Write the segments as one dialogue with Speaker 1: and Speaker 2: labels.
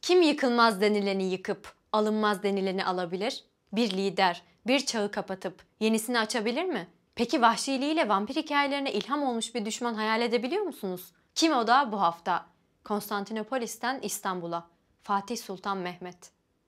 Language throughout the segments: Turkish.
Speaker 1: Kim yıkılmaz denileni yıkıp, alınmaz denileni alabilir? Bir lider, bir çağı kapatıp yenisini açabilir mi? Peki vahşiliğiyle vampir hikayelerine ilham olmuş bir düşman hayal edebiliyor musunuz? Kim o da bu hafta? Konstantinopolis'ten İstanbul'a. Fatih Sultan Mehmet.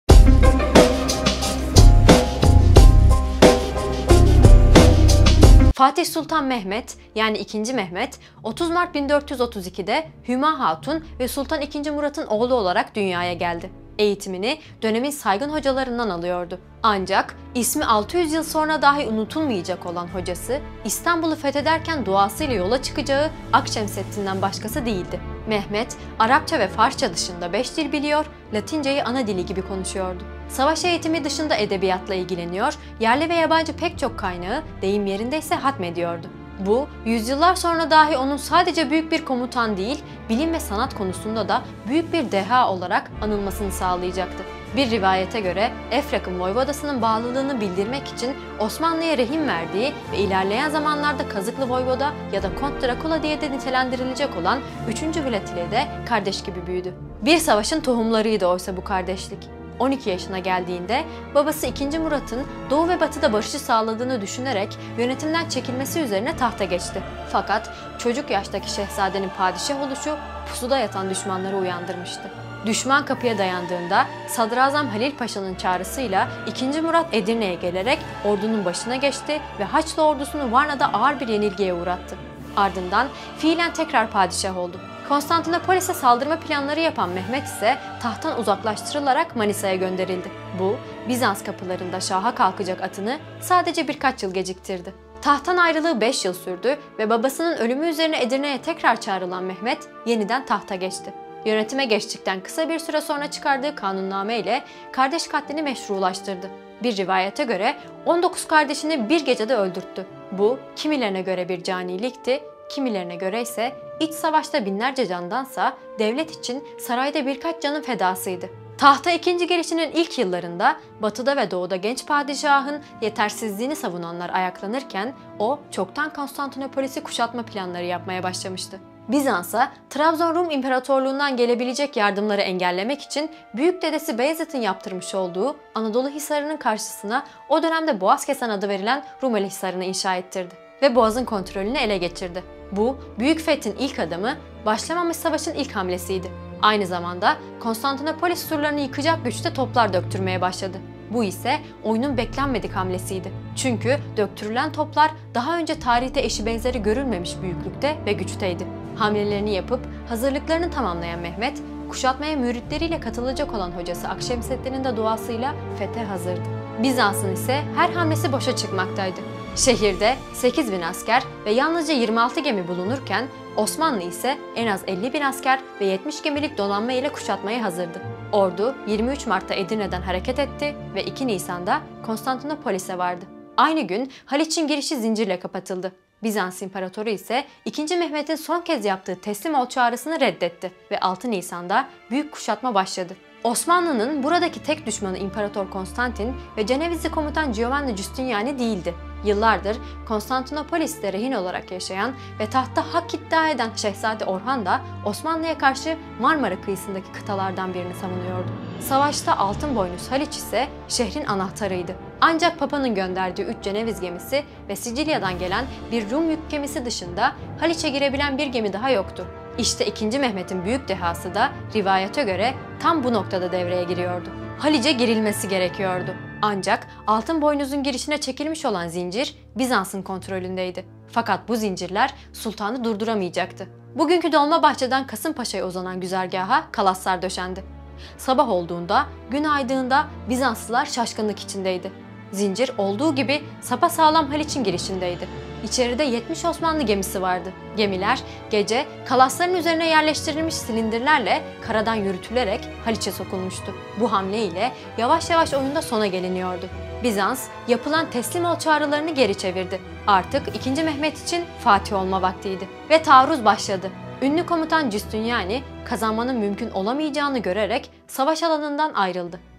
Speaker 1: Fatih Sultan Mehmet yani 2. Mehmet 30 Mart 1432'de Hüma Hatun ve Sultan II. Murat'ın oğlu olarak dünyaya geldi. Eğitimini dönemin saygın hocalarından alıyordu. Ancak ismi 600 yıl sonra dahi unutulmayacak olan hocası İstanbul'u fethederken duasıyla yola çıkacağı Akşemseddin'den başkası değildi. Mehmet, Arapça ve Farsça dışında 5 dil biliyor, Latinceyi ana dili gibi konuşuyordu. Savaş eğitimi dışında edebiyatla ilgileniyor, yerli ve yabancı pek çok kaynağı deyim yerindeyse hatmediyordu. Bu, yüzyıllar sonra dahi onun sadece büyük bir komutan değil, bilim ve sanat konusunda da büyük bir deha olarak anılmasını sağlayacaktı. Bir rivayete göre Efrak'ın Voyvodası'nın bağlılığını bildirmek için Osmanlı'ya rehin verdiği ve ilerleyen zamanlarda Kazıklı Voyvoda ya da Kont Drakula diye de nitelendirilecek olan 3. Vlad ile de kardeş gibi büyüdü. Bir savaşın tohumlarıydı oysa bu kardeşlik. 12 yaşına geldiğinde babası 2. Murat'ın Doğu ve Batı'da barışı sağladığını düşünerek yönetimden çekilmesi üzerine tahta geçti. Fakat çocuk yaştaki şehzadenin padişah oluşu pusuda yatan düşmanları uyandırmıştı. Düşman kapıya dayandığında Sadrazam Halil Paşa'nın çağrısıyla 2. Murat Edirne'ye gelerek ordunun başına geçti ve Haçlı ordusunu Varna'da ağır bir yenilgiye uğrattı. Ardından fiilen tekrar padişah oldu. Konstantinopolis'e saldırma planları yapan Mehmet ise tahttan uzaklaştırılarak Manisa'ya gönderildi. Bu, Bizans kapılarında şaha kalkacak atını sadece birkaç yıl geciktirdi. Tahttan ayrılığı 5 yıl sürdü ve babasının ölümü üzerine Edirne'ye tekrar çağrılan Mehmet yeniden tahta geçti. Yönetime geçtikten kısa bir süre sonra çıkardığı kanunname ile kardeş katlini meşrulaştırdı. Bir rivayete göre 19 kardeşini bir gecede öldürttü. Bu kimilerine göre bir canilikti, kimilerine göre ise iç savaşta binlerce candansa devlet için sarayda birkaç canın fedasıydı. Tahta ikinci gelişinin ilk yıllarında batıda ve doğuda genç padişahın yetersizliğini savunanlar ayaklanırken o çoktan Konstantinopolis'i kuşatma planları yapmaya başlamıştı. Bizans'a Trabzon Rum İmparatorluğundan gelebilecek yardımları engellemek için büyük dedesi Beyazıt'ın yaptırmış olduğu Anadolu Hisarı'nın karşısına o dönemde Boğazkesen adı verilen Rumeli Hisarı'nı inşa ettirdi ve Boğaz'ın kontrolünü ele geçirdi. Bu, Büyük Fethin ilk adımı, başlamamış savaşın ilk hamlesiydi. Aynı zamanda Konstantinopolis surlarını yıkacak güçte toplar döktürmeye başladı. Bu ise oyunun beklenmedik hamlesiydi. Çünkü döktürülen toplar daha önce tarihte eşi benzeri görülmemiş büyüklükte ve güçteydi. Hamlelerini yapıp hazırlıklarını tamamlayan Mehmet, kuşatmaya müritleriyle katılacak olan hocası Akşemseddin'in de duasıyla fethe hazırdı. Bizans'ın ise her hamlesi boşa çıkmaktaydı. Şehirde 8.000 asker ve yalnızca 26 gemi bulunurken Osmanlı ise en az 50.000 asker ve 70 gemilik donanma ile kuşatmaya hazırdı. Ordu 23 Mart'ta Edirne'den hareket etti ve 2 Nisan'da Konstantinopolis'e vardı. Aynı gün Haliç'in girişi zincirle kapatıldı. Bizans İmparatoru ise 2. Mehmet'in son kez yaptığı teslim ol çağrısını reddetti ve 6 Nisan'da büyük kuşatma başladı. Osmanlı'nın buradaki tek düşmanı İmparator Konstantin ve Cenevizli komutan Giovanni Giustiniani değildi. Yıllardır Konstantinopolis'te rehin olarak yaşayan ve tahtta hak iddia eden Şehzade Orhan da Osmanlı'ya karşı Marmara kıyısındaki kıtalardan birini savunuyordu. Savaşta altın boynuz Haliç ise şehrin anahtarıydı. Ancak Papa'nın gönderdiği 3 Ceneviz gemisi ve Sicilya'dan gelen bir Rum yük gemisi dışında Haliç'e girebilen bir gemi daha yoktu. İşte 2. Mehmet'in büyük dehası da rivayete göre tam bu noktada devreye giriyordu. Haliç'e girilmesi gerekiyordu. Ancak altın boynuzun girişine çekilmiş olan zincir Bizans'ın kontrolündeydi. Fakat bu zincirler sultanı durduramayacaktı. Bugünkü Dolmabahçe'den Kasımpaşa'ya uzanan güzergaha kalaslar döşendi. Sabah olduğunda, gün aydığında Bizanslılar şaşkınlık içindeydi. Zincir olduğu gibi sapasağlam Haliç'in girişindeydi. İçeride 70 Osmanlı gemisi vardı. Gemiler gece kalasların üzerine yerleştirilmiş silindirlerle karadan yürütülerek Haliç'e sokulmuştu. Bu hamle ile yavaş yavaş oyunda sona geliniyordu. Bizans yapılan teslim ol çağrılarını geri çevirdi. Artık 2. Mehmet için Fatih olma vaktiydi. Ve taarruz başladı. Ünlü komutan Giustiniani kazanmanın mümkün olamayacağını görerek savaş alanından ayrıldı.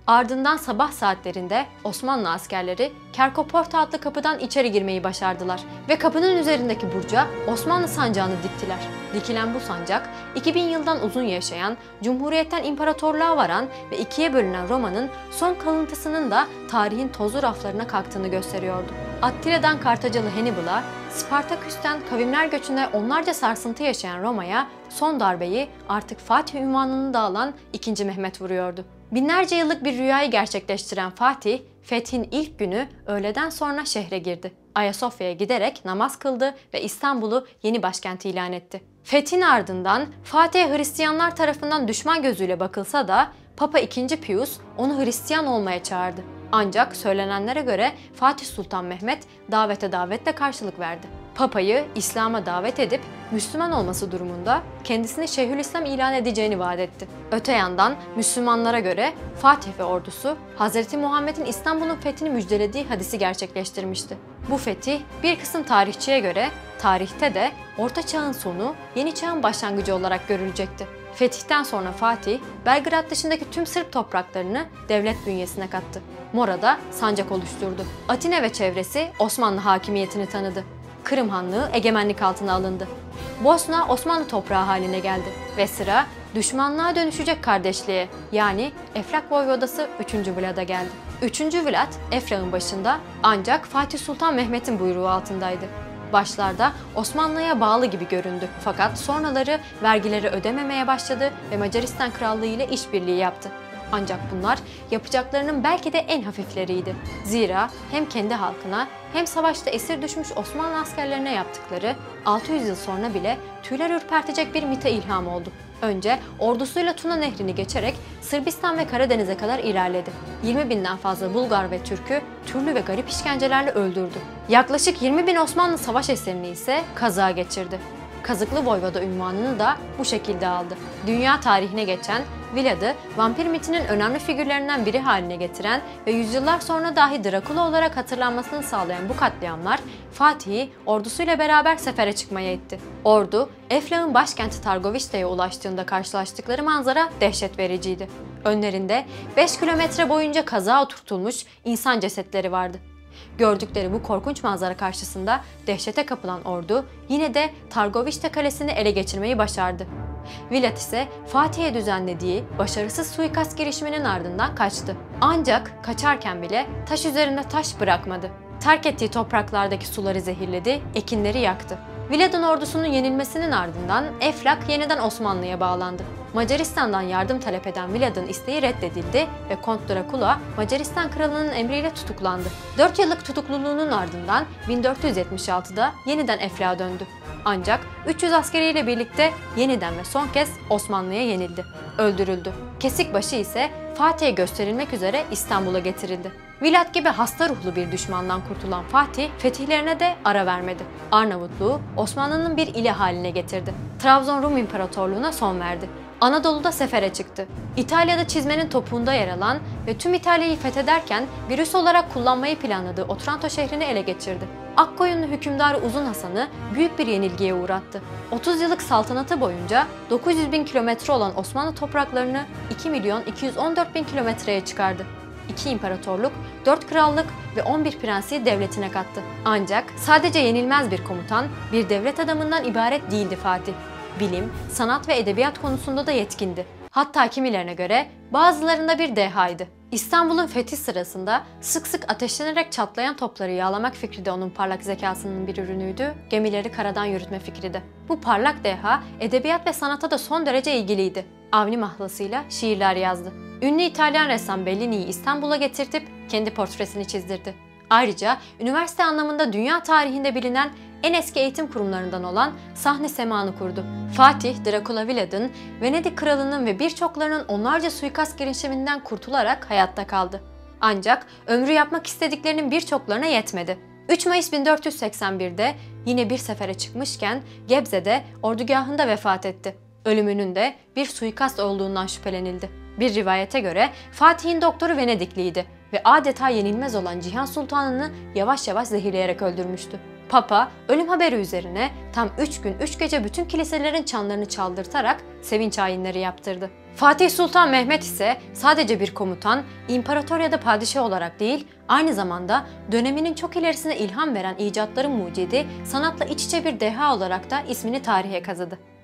Speaker 1: Ardından sabah saatlerinde Osmanlı askerleri Kerkoporta adlı kapıdan içeri girmeyi başardılar ve kapının üzerindeki burca Osmanlı sancağını diktiler. Dikilen bu sancak 2000 yıldan uzun yaşayan, Cumhuriyet'ten imparatorluğa varan ve ikiye bölünen Roma'nın son kalıntısının da tarihin tozlu raflarına kalktığını gösteriyordu. Attila'dan Kartacalı Hannibal'a, Spartaküs'ten kavimler göçünde onlarca sarsıntı yaşayan Roma'ya son darbeyi artık Fatih unvanını da alan 2. Mehmet vuruyordu. Binlerce yıllık bir rüyayı gerçekleştiren Fatih, fethin ilk günü öğleden sonra şehre girdi. Ayasofya'ya giderek namaz kıldı ve İstanbul'u yeni başkent ilan etti. Fethin ardından Fatih'e Hristiyanlar tarafından düşman gözüyle bakılsa da Papa II. Pius onu Hristiyan olmaya çağırdı. Ancak söylenenlere göre Fatih Sultan Mehmet davete davetle karşılık verdi. Papayı İslam'a davet edip Müslüman olması durumunda kendisini Şeyhülislam ilan edeceğini vaat etti. Öte yandan Müslümanlara göre Fatih ve ordusu Hz. Muhammed'in İstanbul'un fethini müjdelediği hadisi gerçekleştirmişti. Bu fetih bir kısım tarihçiye göre tarihte de Orta Çağ'ın sonu, Yeni Çağ'ın başlangıcı olarak görülecekti. Fetihten sonra Fatih, Belgrad dışındaki tüm Sırp topraklarını devlet bünyesine kattı. Mora'da sancak oluşturdu. Atina ve çevresi Osmanlı hakimiyetini tanıdı. Kırım Hanlığı egemenlik altına alındı. Bosna Osmanlı toprağı haline geldi ve sıra düşmanlığa dönüşecek kardeşliğe yani Efrak Voyvodası 3. Vlad'a geldi. 3. Vlad Efrak'ın başında ancak Fatih Sultan Mehmet'in buyruğu altındaydı. Başlarda Osmanlı'ya bağlı gibi göründü fakat sonraları vergileri ödememeye başladı ve Macaristan Krallığı ile işbirliği yaptı. Ancak bunlar yapacaklarının belki de en hafifleriydi. Zira hem kendi halkına hem savaşta esir düşmüş Osmanlı askerlerine yaptıkları 600 yıl sonra bile tüyler ürpertecek bir mite ilham oldu. Önce ordusuyla Tuna Nehri'ni geçerek Sırbistan ve Karadeniz'e kadar ilerledi. 20.000'den fazla Bulgar ve Türk'ü türlü ve garip işkencelerle öldürdü. Yaklaşık 20.000 Osmanlı savaş eserini ise kaza geçirdi. Kazıklı Voyvoda unvanını da bu şekilde aldı. Dünya tarihine geçen, Vlad'ı vampir mitinin önemli figürlerinden biri haline getiren ve yüzyıllar sonra dahi Drakula olarak hatırlanmasını sağlayan bu katliamlar Fatih'i ordusuyla beraber sefere çıkmaya itti. Ordu, Eflak'ın başkenti Targovişte'ye ulaştığında karşılaştıkları manzara dehşet vericiydi. Önlerinde 5 kilometre boyunca kazağa oturtulmuş insan cesetleri vardı. Gördükleri bu korkunç manzara karşısında dehşete kapılan ordu yine de Targovişte Kalesi'ni ele geçirmeyi başardı. Vlad ise Fatih'e düzenlediği başarısız suikast girişiminin ardından kaçtı. Ancak kaçarken bile taş üzerinde taş bırakmadı. Terk ettiği topraklardaki suları zehirledi, ekinleri yaktı. Vlad'ın ordusunun yenilmesinin ardından Eflak yeniden Osmanlı'ya bağlandı. Macaristan'dan yardım talep eden Vlad'ın isteği reddedildi ve Kont Drakula Macaristan kralının emriyle tutuklandı. 4 yıllık tutukluluğunun ardından 1476'da yeniden Eflak'a döndü. Ancak 300 askeriyle birlikte yeniden ve son kez Osmanlı'ya yenildi. Öldürüldü. Kesikbaşı ise Fatih'e gösterilmek üzere İstanbul'a getirildi. Vlad gibi hasta ruhlu bir düşmandan kurtulan Fatih, fetihlerine de ara vermedi. Arnavutluğu Osmanlı'nın bir ili haline getirdi. Trabzon Rum İmparatorluğu'na son verdi. Anadolu'da sefere çıktı. İtalya'da çizmenin topuğunda yer alan ve tüm İtalya'yı fethederken bir üs olarak kullanmayı planladığı Otranto şehrini ele geçirdi. Akkoyunlu hükümdarı Uzun Hasan'ı büyük bir yenilgiye uğrattı. 30 yıllık saltanatı boyunca 900.000 kilometre olan Osmanlı topraklarını 2.214.000 kilometreye çıkardı. 2 imparatorluk, 4 krallık ve 11 prensi devletine kattı. Ancak sadece yenilmez bir komutan, bir devlet adamından ibaret değildi Fatih. Bilim, sanat ve edebiyat konusunda da yetkindi. Hatta kimilerine göre bazılarında bir dehaydı. İstanbul'un fethi sırasında sık sık ateşlenerek çatlayan topları yağlamak fikri de onun parlak zekasının bir ürünüydü, gemileri karadan yürütme fikri de. Bu parlak deha edebiyat ve sanata da son derece ilgiliydi. Avni mahlasıyla şiirler yazdı. Ünlü İtalyan ressam Bellini'yi İstanbul'a getirtip kendi portresini çizdirdi. Ayrıca üniversite anlamında dünya tarihinde bilinen en eski eğitim kurumlarından olan Sahne Sema'nı kurdu. Fatih, Dracula Vlad'ın, Venedik kralının ve birçoklarının onlarca suikast girişiminden kurtularak hayatta kaldı. Ancak ömrü yapmak istediklerinin birçoklarına yetmedi. 3 Mayıs 1481'de yine bir sefere çıkmışken Gebze'de ordugahında vefat etti. Ölümünün de bir suikast olduğundan şüphelenildi. Bir rivayete göre Fatih'in doktoru Venedikliydi ve adeta yenilmez olan Cihan Sultanı'nı yavaş yavaş zehirleyerek öldürmüştü. Papa ölüm haberi üzerine tam 3 gün 3 gece bütün kiliselerin çanlarını çaldırtarak sevinç ayinleri yaptırdı. Fatih Sultan Mehmet ise sadece bir komutan, imparator ya da padişah olarak değil, aynı zamanda döneminin çok ilerisine ilham veren icatların mucidi, sanatla iç içe bir deha olarak da ismini tarihe kazıdı.